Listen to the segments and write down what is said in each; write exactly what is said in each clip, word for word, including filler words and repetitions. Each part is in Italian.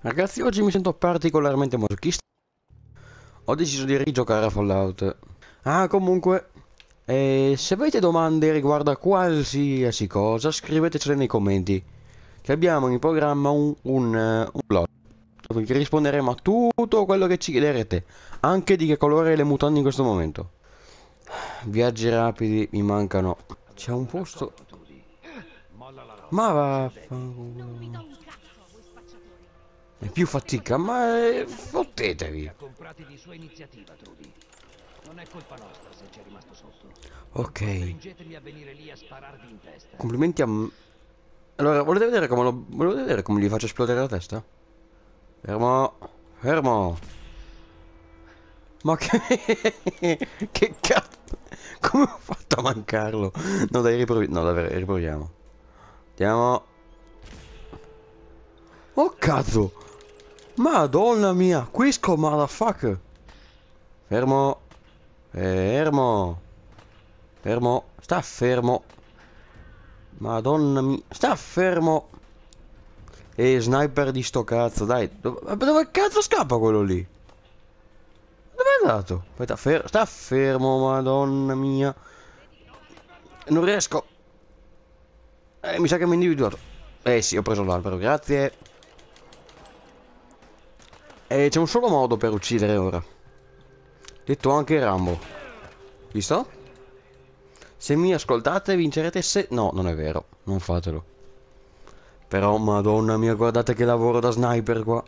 Ragazzi, oggi mi sento particolarmente masochista. Ho deciso di rigiocare a Fallout. Ah, comunque, eh, se avete domande riguardo a qualsiasi cosa, scrivetecele nei commenti. Che abbiamo in programma un, un, eh, un blog dove risponderemo a tutto quello che ci chiederete. Anche di che colore è le mutande in questo momento. Viaggi rapidi, mi mancano. C'è un posto. Ma vaffanculo. È più fatica, ma eh, fottetevi. Non è colpa nostra se c'è rimasto sotto. Ok. Costringetemi a venire lì a spararvi in testa. Complimenti a... m- Allora, volete vedere come lo... volete vedere come gli faccio esplodere la testa? Fermo. Fermo. Ma che... che cazzo... Come ho fatto a mancarlo? No, dai, riproviamo. No, davvero, riproviamo. Andiamo. Oh, cazzo. Madonna mia. Quisco, motherfucker. Fermo. Fermo. Fermo. Sta fermo. Madonna mia. Sta fermo. E sniper di sto cazzo, dai. Dove, dove cazzo scappa quello lì? Dove è andato? Aspetta, fer sta fermo, madonna mia. Non riesco. Eh, mi sa che mi ha individuato. Eh sì, ho preso l'albero, grazie. E c'è un solo modo per uccidere ora. Detto anche Rambo. Visto? Se mi ascoltate vincerete se... No, non è vero. Non fatelo. Però, madonna mia, guardate che lavoro da sniper qua.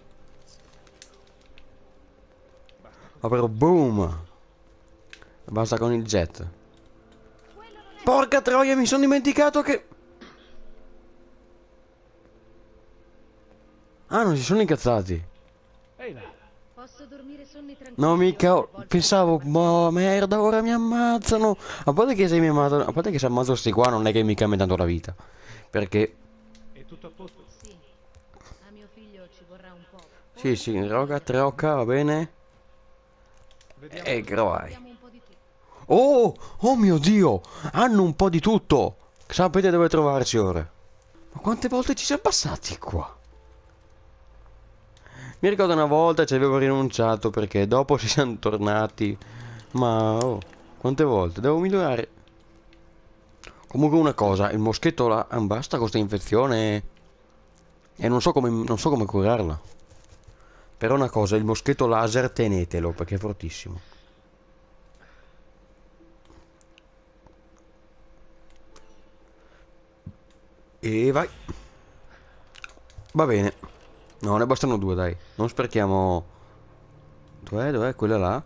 Ma però, boom. Basta con il jet. Porca troia, mi sono dimenticato che... Ah, non si sono incazzati. Posso dormire sonni tranquilli. No, mica... per volta Pensavo, di ma merda, ora mi ammazzano. A parte che se mi ammazzano... A parte che se ammazzo sti qua non è che mi cambia tanto la vita. Perché... Sì, a mio figlio ci vorrà un po'. Sì, sì, roga, trocca, va bene. E grovai. Abbiamo un po' di tutto. Oh, oh mio Dio. Hanno un po' di tutto. Sapete dove trovarci ora. Ma quante volte ci siamo passati qua? Mi ricordo una volta ci avevo rinunciato perché dopo ci siamo tornati. Ma oh, quante volte? Devo migliorare. Comunque una cosa, il moschetto là ah, basta con questa infezione. E non so come, non so come curarla. Però una cosa, il moschetto laser tenetelo perché è fortissimo. E vai. Va bene. No, ne bastano due, dai. Non sprechiamo... Dov'è? Dov'è? Quella là?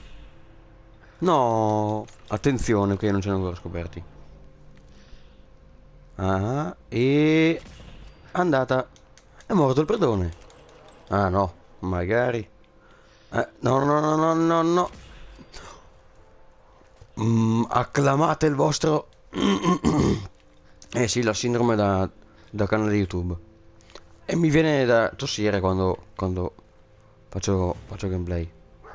No! Attenzione, che non ce ne ancora scoperti. Ah, e... Andata. È morto il predone. Ah, no. Magari. Eh, no, no, no, no, no, no. Mm, acclamate il vostro... eh sì, la sindrome da, da canale YouTube. E mi viene da tossire quando, quando faccio, faccio gameplay.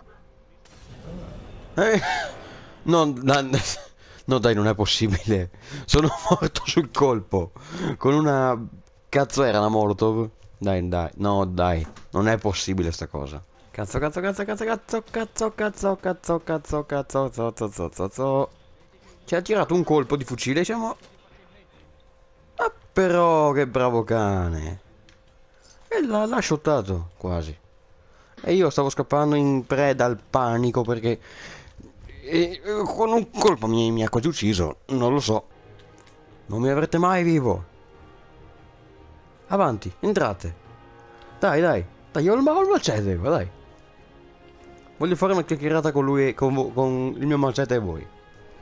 Eh, no, no, no dai, non è possibile. Sono morto sul colpo. Con una... Cazzo era una Molotov? Dai, dai, no, dai. Non è possibile sta cosa. Cazzo, cazzo, cazzo, cazzo, cazzo, cazzo, cazzo, cazzo, cazzo, cazzo, cazzo, cazzo, cazzo. Ci ha tirato un colpo di fucile, siamo... Ah, però, che bravo cane. E l'ha l'ha shottato, quasi. E io stavo scappando in preda al panico perché... E, eh, con un colpo mi, mi ha quasi ucciso, non lo so. Non mi avrete mai vivo. Avanti, entrate. Dai, dai. Dai, io ho il ma- ho il macete, qua, dai. Voglio fare una chiacchierata con lui e con, vo- con il mio macete e voi.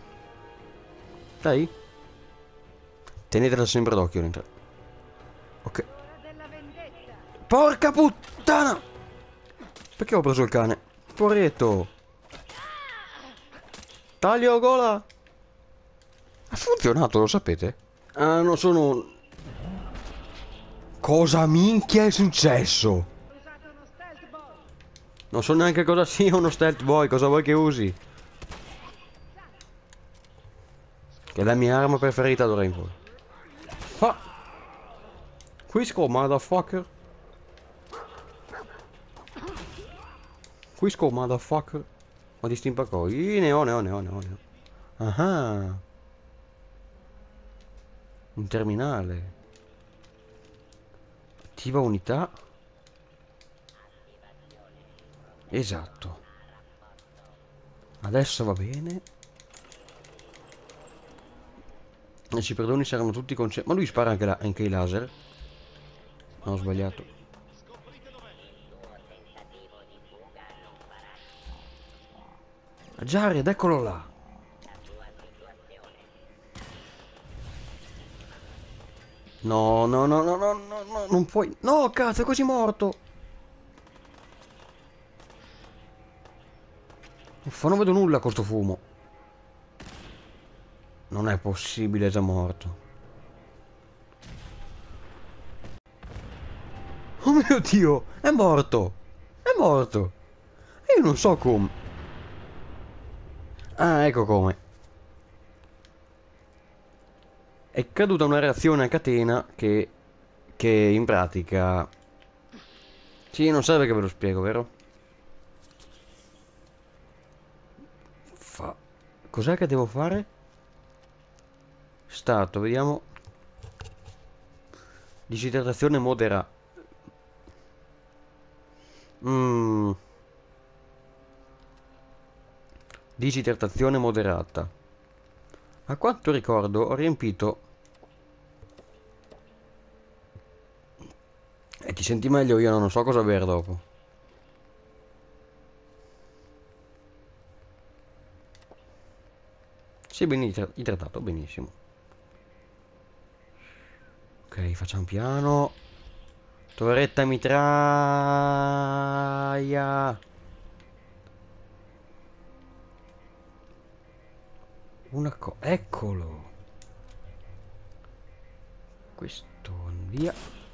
Dai. Tenetela sempre d'occhio l'entrata. Ok. Porca puttana! Perché ho preso il cane? Poretto. Taglio gola. Ha funzionato, lo sapete? Ah, non sono... Cosa minchia è successo? Non so neanche cosa sia uno stealth boy, cosa vuoi che usi? Che è la mia arma preferita d'ora in poi. Fa! Quisco, motherfucker! Quisco, motherfucker. Ma di stimpacò. Ih, ne ho, ne ho, ne ho, ne ho, ne ho. Ah. Un terminale. Attiva unità. Esatto. Adesso va bene. E ci perdoni, saranno tutti concentrati. Ma lui spara anche, la, anche i laser. No, ho sbagliato. Jared, eccolo là. No, no, no, no, no, no, no, non puoi. No, cazzo, è quasi morto. Uffa, non vedo nulla con sto fumo. Non è possibile, è già morto. Oh mio Dio, è morto. È morto. E io non so come. Ah, ecco come. È caduta una reazione a catena che... Che in pratica... Sì, non serve che ve lo spiego, vero? Fa... Cos'è che devo fare? Stato, vediamo. Disidratazione modera. Mmm. Disidratazione moderata. A quanto ricordo ho riempito... E ti senti meglio? Io non so cosa bere dopo. Sei ben itra- idratato, benissimo. Ok, facciamo piano. Torretta mitraia. Una co... Eccolo. Questo via.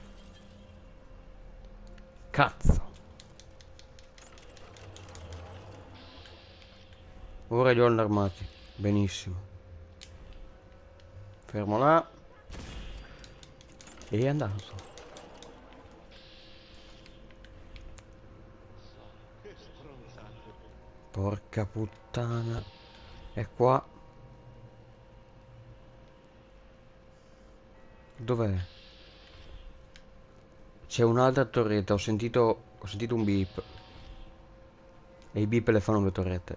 Cazzo. Ora li ho allarmati. Benissimo. Fermo là. E è andato. Porca puttana. È qua. Dov'è? C'è un'altra torretta. Ho sentito. Ho sentito un beep. E i beep le fanno le torrette.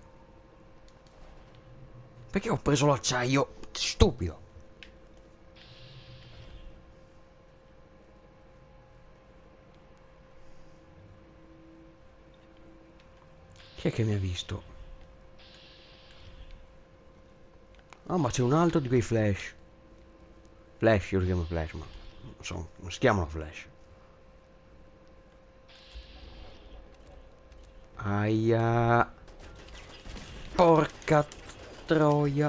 Perché ho preso l'acciaio? Stupido. Chi è che mi ha visto? Ah, ma c'è un altro di quei flash. Flash, io lo chiamo flash, ma non so, non si chiamano flash. Aia. Porca troia.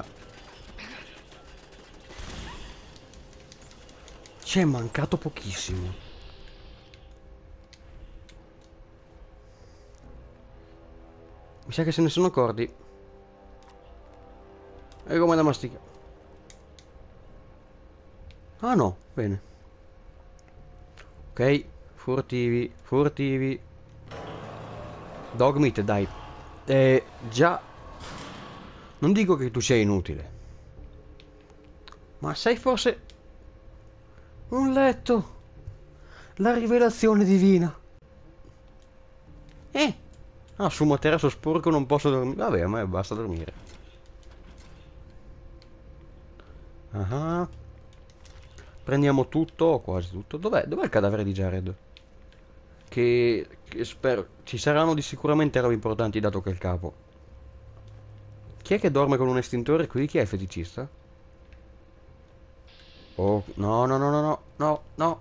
Ci è mancato pochissimo. Mi sa che se ne sono accorti. E come da mastica. Ah no, bene. Ok, furtivi, furtivi. Dogmeat, dai. Eh, già. Non dico che tu sia inutile. Ma sei forse... Un letto. La rivelazione divina. Eh. Ah, su materasso sporco non posso dormire. Vabbè, a me basta dormire. Ah. Prendiamo tutto, o quasi tutto. Dov'è? Dov'è il cadavere di Jared? Che, che spero... Ci saranno di sicuramente robe importanti dato che è il capo. Chi è che dorme con un estintore qui? Chi è il feticista? Oh, no, no, no, no, no, no, no.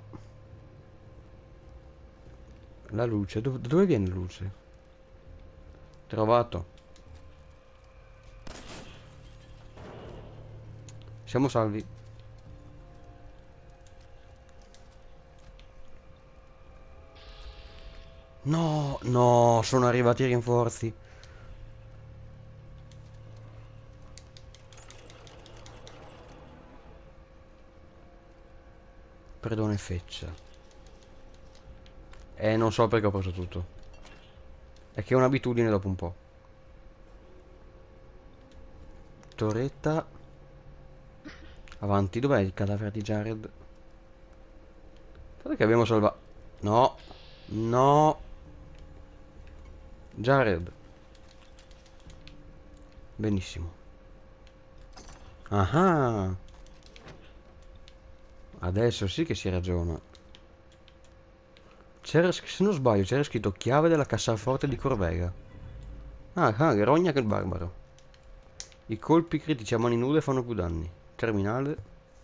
La luce, dove, da dove viene la luce? Trovato. Siamo salvi. No, no, sono arrivati i rinforzi. Perdone feccia. Eh, non so perché ho preso tutto. È che è un'abitudine dopo un po'. Torretta. Avanti, dov'è il cadavere di Jared? Guarda che abbiamo salvato. No. No. Jared. Benissimo. Ah. Adesso sì che si ragiona. C'era, se non sbaglio, c'era scritto chiave della cassaforte di Corvega. Ah, ah, rogna che il barbaro. I colpi critici a mani nude fanno più danni. Terminale.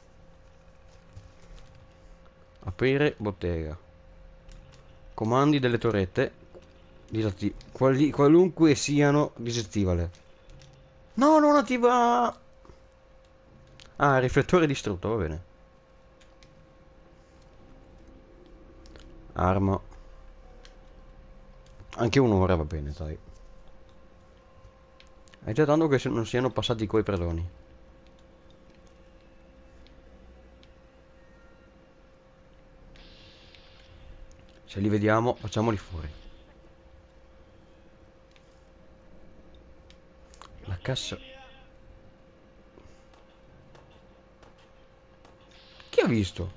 Aprire bottega. Comandi delle torrette. Disatti quali, qualunque siano, disattivale. No, non attiva. Ah, riflettore distrutto, va bene. Arma. Anche un'ora va bene, dai. È già tanto che se non siano passati quei predoni. Se li vediamo, facciamoli fuori. La cassa. Chi ha visto?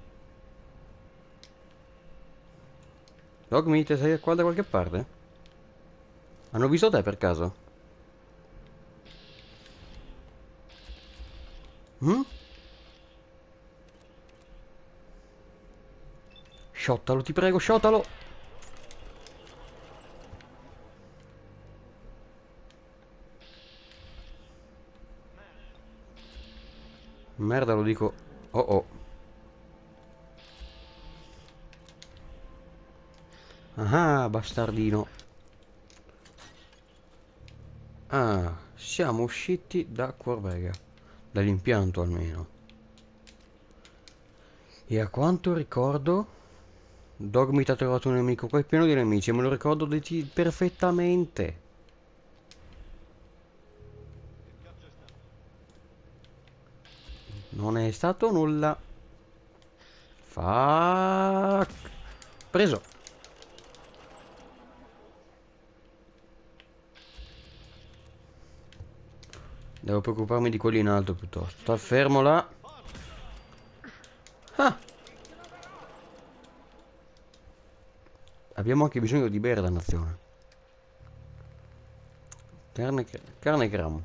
Dogmeat, sei qua da qualche parte? Hanno visto te per caso? Mm? Sciottalo, ti prego, sciottalo! Merda, lo dico. Oh oh. Ah, bastardino. Ah, siamo usciti da Corvega. Dall'impianto almeno. E a quanto ricordo, Dogmeat ha trovato un nemico qua è pieno di nemici e me lo ricordo di ti perfettamente. Non è stato nulla. Fuck. Preso. Devo preoccuparmi di quelli in alto piuttosto. Sta fermo là. Ah. Abbiamo anche bisogno di bere, dannazione. Carne, carne e gramo.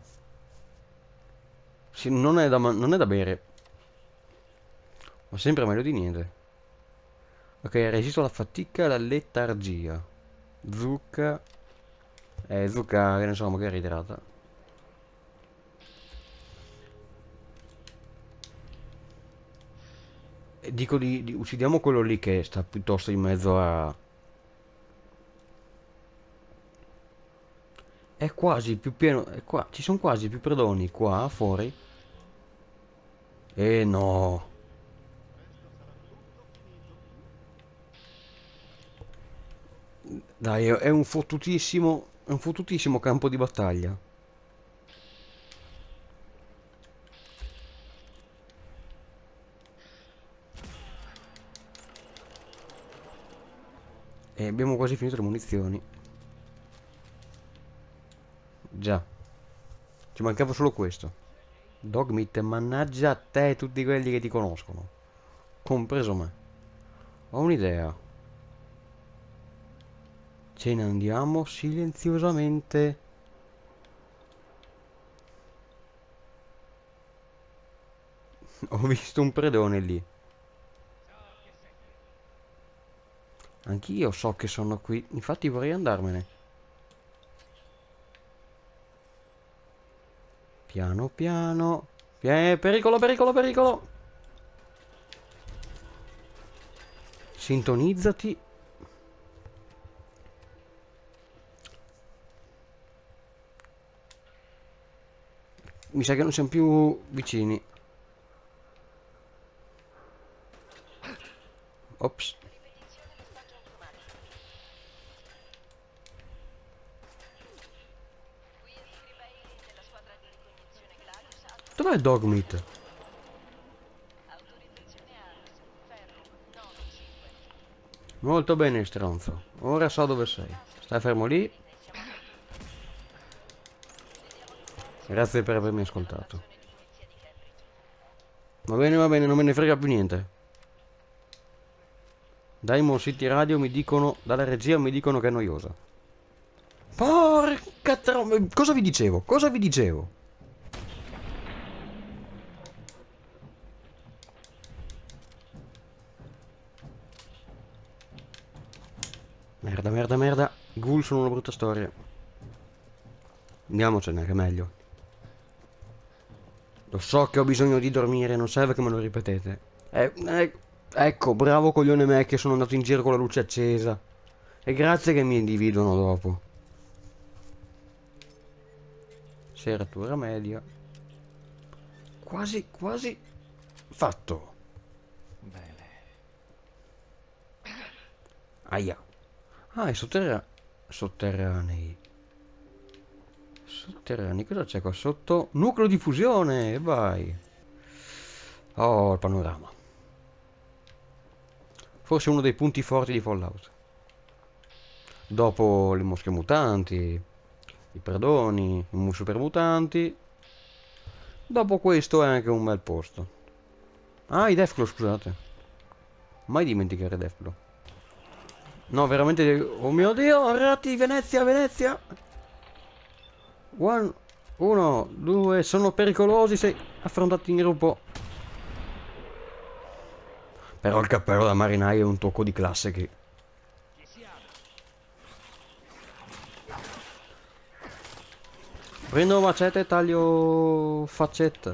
Sì, non è da, non è da bere. Ma sempre meglio di niente. Ok, resisto alla fatica e alla letargia. Zucca. Eh, zucca, che ne so, magari idrata. E dico di, di uccidiamo quello lì che sta piuttosto in mezzo a... È quasi più pieno... È qua, ci sono quasi più predoni qua, fuori. Eh no. Dai, è un fottutissimo... È un fottutissimo campo di battaglia. E abbiamo quasi finito le munizioni. Già. Ci mancava solo questo. Dogmeat, mannaggia a te e tutti quelli che ti conoscono. Compreso me. Ho un'idea. Ce ne andiamo silenziosamente. Ho visto un predone lì. Anch'io so che sono qui. Infatti vorrei andarmene. Piano piano. Eh, pericolo, pericolo, pericolo. Sintonizzati. Mi sa che non siamo più vicini. Ops. Dov'è Dogmeat? Molto bene, stronzo. Ora so dove sei. Stai fermo lì. Grazie per avermi ascoltato. Va bene, va bene, non me ne frega più niente. Diamond City Radio mi dicono, dalla regia mi dicono che è noiosa. Porca tro... Cosa vi dicevo? Cosa vi dicevo? Merda, merda, merda. I ghoul sono una brutta storia. Andiamocene, che è meglio. Lo so che ho bisogno di dormire, non serve che me lo ripetete. Eh, eh, ecco, bravo coglione me che sono andato in giro con la luce accesa. E grazie che mi individuano dopo. Serratura media. Quasi, quasi fatto. Bene. Aia. Ah, è sotterra... sotterranei. Sotterranei, cosa c'è qua sotto? Nucleo di fusione, e vai. Oh, il panorama. Forse uno dei punti forti di Fallout. Dopo le mosche mutanti, i predoni, i super mutanti. Dopo questo è anche un bel posto. Ah, i Deathclaw, scusate. Mai dimenticare Deathclaw. No, veramente... Oh mio Dio, ratti, Venezia, Venezia. One, uno, due, sono pericolosi se affrontati in gruppo. Però il cappello da marinaio è un tocco di classe che... Prendo macete e taglio faccetta.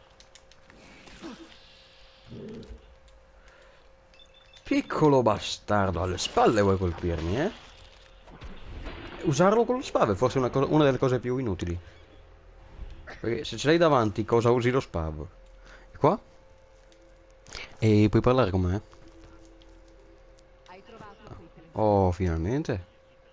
Piccolo bastardo, alle spalle vuoi colpirmi, eh? Usarlo con lo spav è forse una, cosa, una delle cose più inutili. Perché se ce l'hai davanti, cosa usi lo spav? E qua? E puoi parlare con me? Hai trovato quei tre? Oh, finalmente?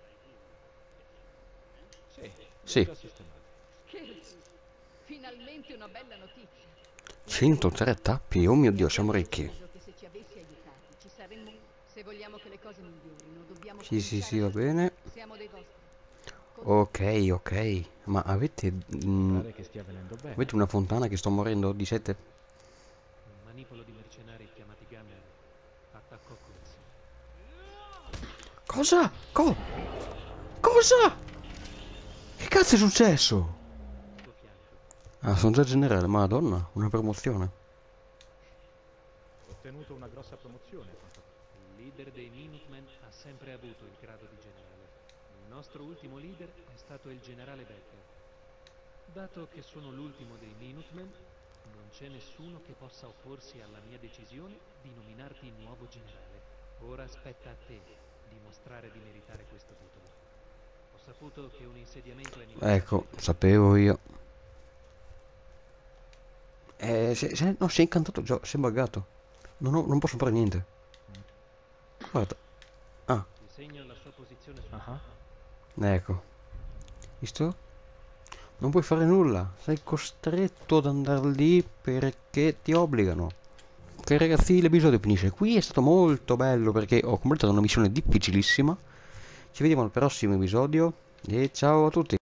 Sì. Sì. Già sistemato. Scherzi. Finalmente una bella notizia. centotré tappi, oh mio Dio, siamo ricchi. Credo che se ci avessi aiutati ci saremmo. Se vogliamo che le cose migliorino, dobbiamo Sì, sì, sì, cominciare va da- bene. Siamo dei vostri. Ok, ok. Ma avete... mm, Pare che stia venendo bene. avete una fontana che sto morendo di sete? Un manipolo di mercenari chiamati Gunner attaccò Quincy. Cosa? Co... Cosa? Che cazzo è successo? Al suo fianco. Ah, sono già generale, madonna, una promozione. Ho ottenuto una grossa promozione. Il leader dei Minutemen ha sempre avuto il grado di generale. Il nostro ultimo leader è stato il generale Becker. Dato che sono l'ultimo dei Minutemen, non c'è nessuno che possa opporsi alla mia decisione di nominarti il nuovo generale. Ora spetta a te dimostrare di meritare questo titolo. Ho saputo che un insediamento è in Ecco, sapevo io. Eh, se, se- no, si è incantato già, si è buggato. Non, ho- non posso fare niente. Guarda. Ah, Ti segno la sua posizione sul Ah, ecco. Visto? Non puoi fare nulla. Sei costretto ad andare lì perché ti obbligano. Ok ragazzi, l'episodio finisce qui. È stato molto bello perché ho completato una missione difficilissima. Ci vediamo al prossimo episodio. E ciao a tutti.